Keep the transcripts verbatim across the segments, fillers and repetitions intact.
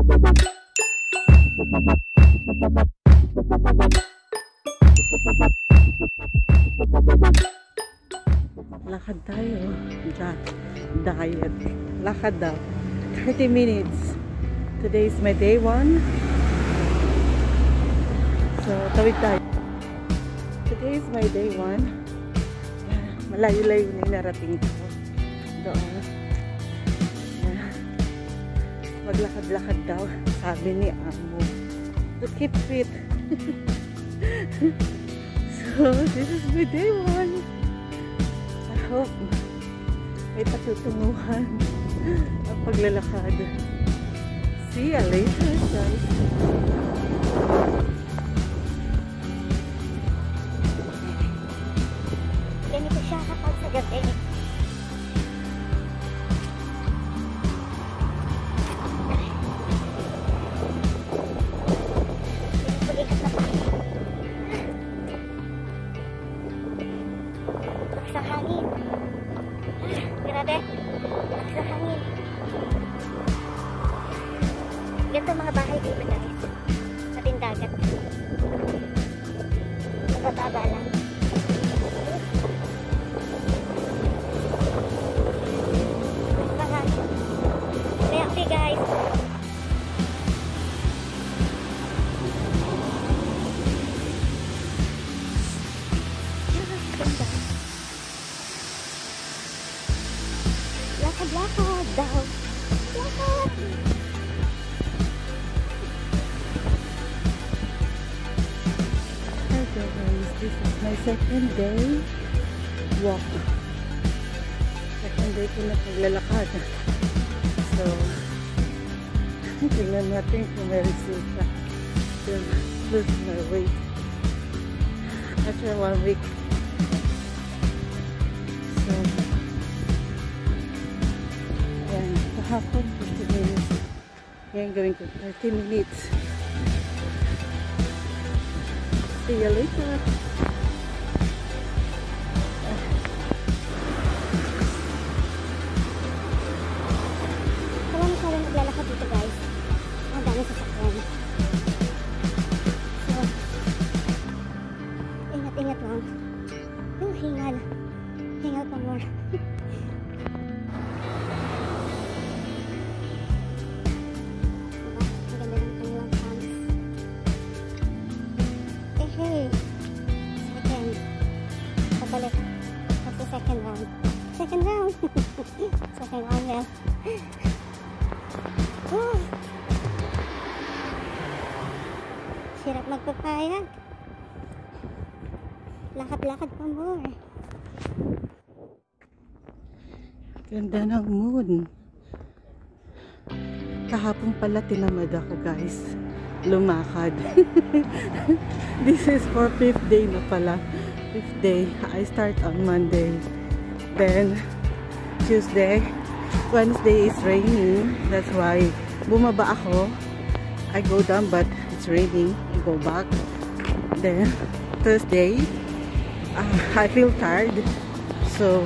Lakad tayo. Diet. Lakad daw. thirty minutes. Today is my day one. So, tawid tayo. Today is my day one. Malayo-layo na yung narating ko. Doon. Maglakad-lakad daw. Sabi ni Amo. To keep fit. So, this is my day one. I hope may patutunguhan ang paglalakad. See you later, guys. Ganito siya kapag sa gabi. Pag-ikat na pa. Sa hangin. Grabe. Sa hangin. Ganito mga bahay dito, guys. Sa tindagat. Nagbababa lang. Kaya okay, guys. Lakad-lakad daw. Lakad. Okay guys, this is my second day walk. Second day ko na paglalakad. So, tingnan natin kung may resulta. To lose my weight. After one week. So, yan. Kahapon, fifty minutes. Ngayon gawin ko thirty minutes. See you later. Kailan ko rin naglalakad dito, guys. Ang dami sasakyan. So, ingat-ingat lang. Yung hingal. Hingal pa more. Balik. That's the second round. Second round. Second round, yeah. Woo. Sirap magpapayag. Lakad-lakad pa more. Ganda ng moon. Kahapon pala tinamad ako, guys. Lumakad. This is for fifth day na pala. Fifth day. I start on Monday. Then Tuesday. Wednesday is raining. That's why bumaba ako. I go down but it's raining. I go back. Then Thursday, uh, I feel tired. So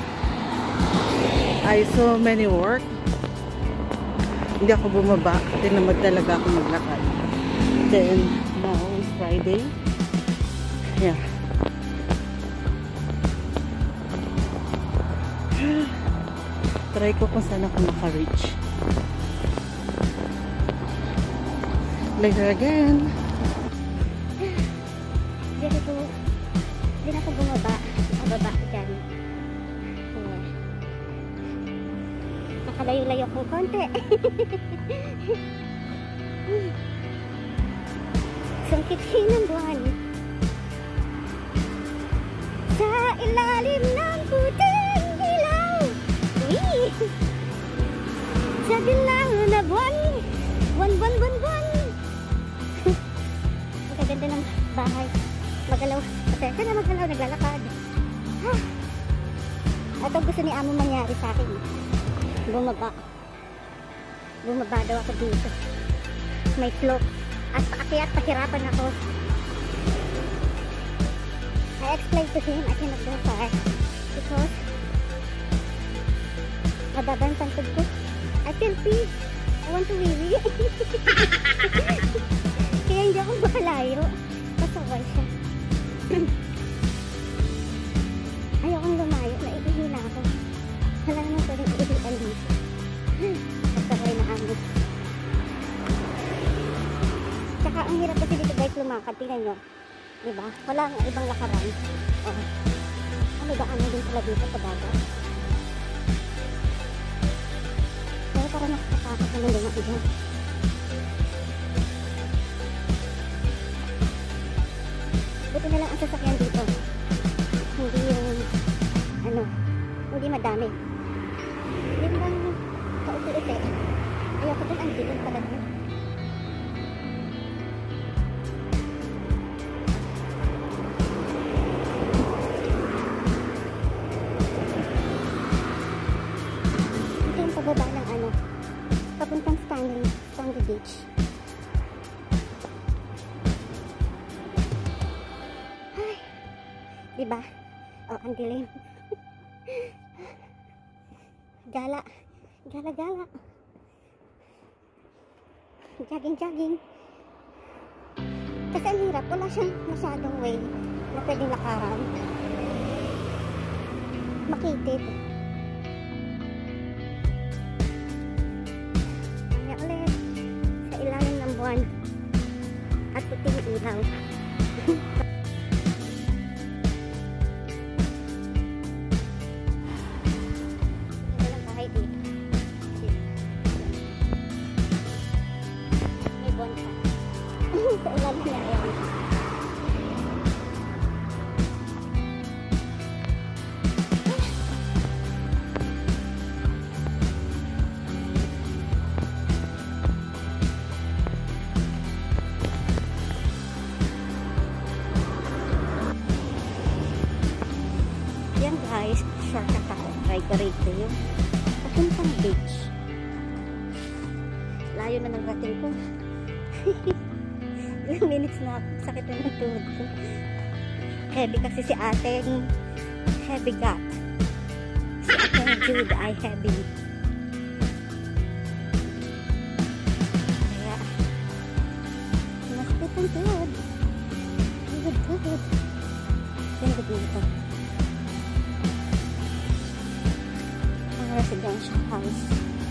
I saw many work. Hindi ako bumaba. Tinamad talaga ako maglakad. Then now is Friday. Yeah. Try ko kung saan ako maka-reach. Later again. Dito ko, hindi na ako bumaba. Mababa dyan. Yeah. Nakalayo-layo kong konti. Sungkit-hin ng buwan. Sa ilalim ng puting ilaw. Uy! Sa dilaw na buwan. Buwan, buwan, buwan, buwan. Ang kaganda ng bahay. Magalaw. Pasensya na magalaw. Naglalakad. Ha! Ito gusto ni Amo mangyari sa akin. Bumaba. Bumaba daw ako dito. May slope. At paakyat, pahirapan ako. I explained to him I cannot go far because mababa ang pantod ko. I feel pee. I want to wee-wee. Kaya hindi ako makalayo. Pasaway siya. Ayokong lumayo. Naiihi na ako. Wala naman pwedeng iihian dito. Pasaway na amin. Tsaka ang hirap kasi dito guys lumakad. Tingnan nyo. Diba? Wala ang ibang lakaran. Oh. Ano daan din pala dito sa dagat. Pero parang nakakatakot na nila ng iba. Buti na lang ang sasakyan dito. Hindi yung ano, hindi madami. Yung bang kaupi-upi. Ayoko din ang dilim pala din. Ito yung pababa ng ano, papuntang Stanley, Stanley Beach. Diba? Oh, ang dilim. Gala. Gala, gala. Jogging, jogging. Kasi ang hirap. Wala siyang masyadong way na pwedeng lakaran. Makitid. Kaya ulit sa ilalim ng buwan at puting ilaw. Sa ilalim niya, ayan. Yan guys, shortcut ako. Try ko rito yung papuntang beach. Layo na ng rating ko. Ilang minutes na sakit na ng tuhod ko. Heavy kasi si ating heavy gut. Si ating Jude ay heavy. Kaya masakit ang tuhod. Tuhod, tuhod. Ganda dito. Ang residential house.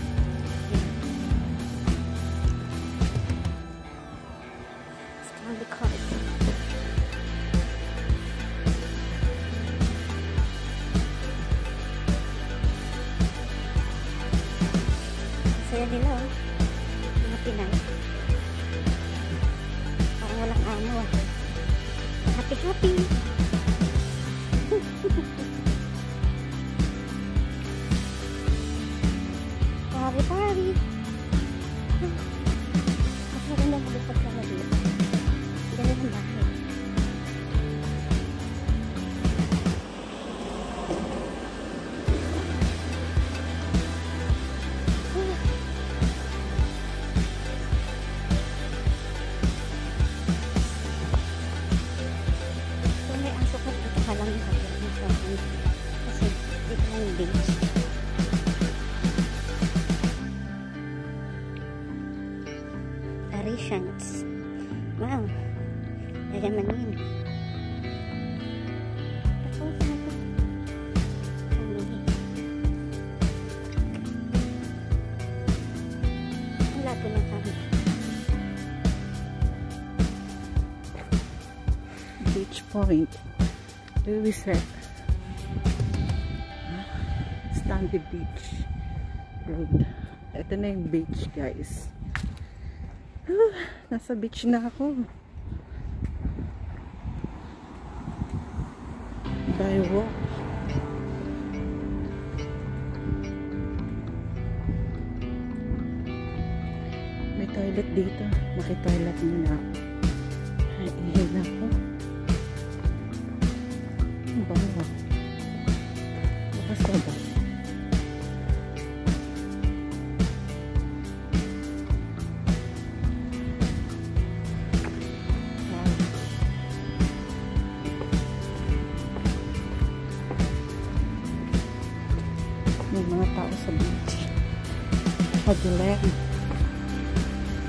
Saya nila oh. Mga Pinay. Parang walang amo ah. Happy happy. Party party. Mas maganda magupag sa labi. Dali ng bakit. Kasi dito lang yung beach. Parisians. Wow. Yayamanin. Tapos na ito. Wala po na kami. Beach Point. Resort. Stanley Beach Road. Ito na yung beach guys. Uh, nasa beach na ako. By walk. May toilet dito. Maki-toilet muna ako. Ay, ihil ako. Bawa. Bukas na ba? Wow. May mga tao sa beach. Pag-ulan.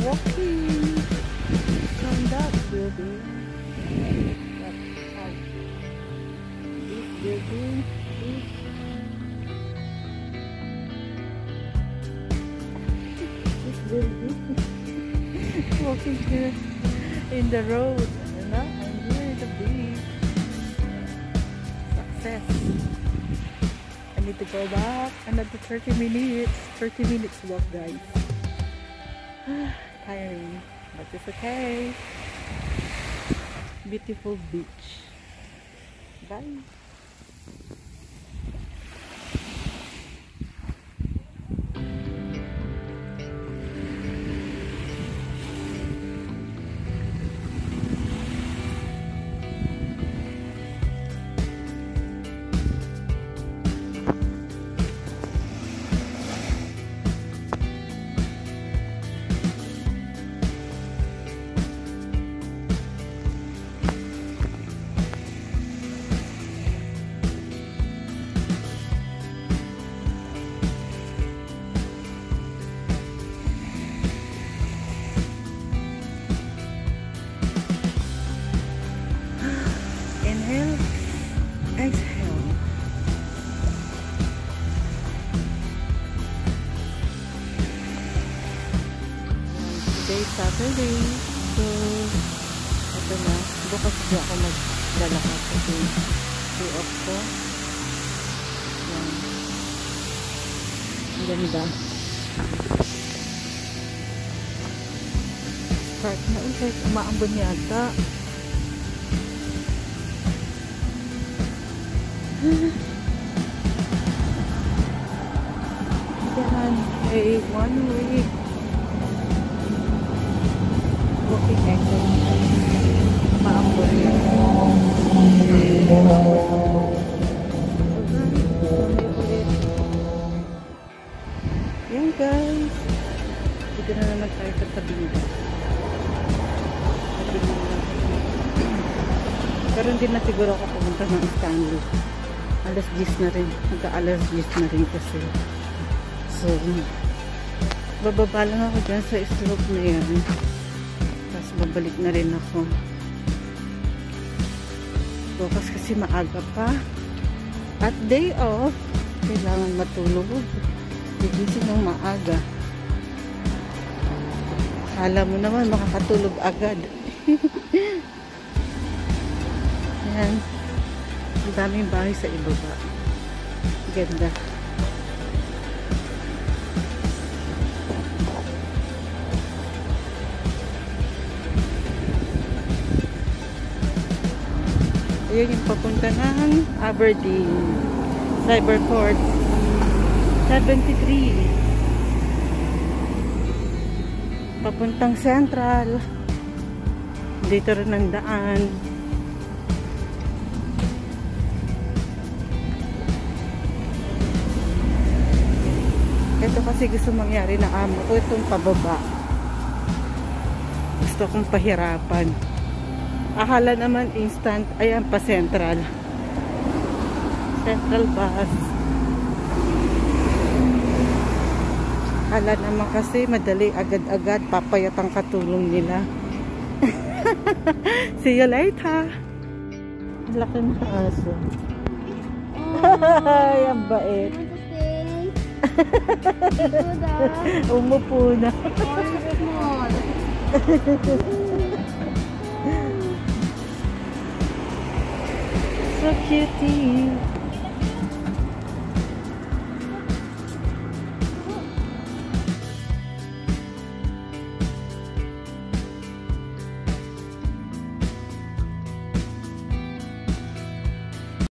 walking from that building. That house. This building is this building. Walking here in the road. You know, I'm here at the beach. Success. I need to go back another thirty minutes. thirty minutes walk, guys. Tiring, but it's okay. Beautiful beach. Bye. Inhale, exhale. Today Saturday, so ito na, bukas di ako maglalakad kasi day off ko. Yan. Ang ganda. Start na ulit, umaambon yata. Yan ay one week walking exercise. Maambon yan. Yan guys, dito na naman tayo sa tabing. Pero hindi na siguro ako pumunta ng Stanley. Alas diyes na rin. Magka-alas diyes na rin kasi. So, bababa lang ako dyan sa slope na yan. Tapos babalik na rin ako. Bukas kasi maaga pa. At day off, kailangan matulog. Gigising ng maaga. Akala mo naman makakatulog agad. Yan. Ang daming bahay sa ibaba. Ganda. Ayan yung papunta ng Aberdeen. Cyberport. seventy-three. Papuntang Central. Dito rin ang daan. Ito kasi gusto mangyari na amo ko itong pababa. Gusto kong pahirapan. Akala naman instant. Ayan pa Central. Central bus. Akala naman kasi madali agad-agad. Papayat ang katulong nila. See you later. Laki ng aso. Ay, ang bait. Umupo na. So cutie.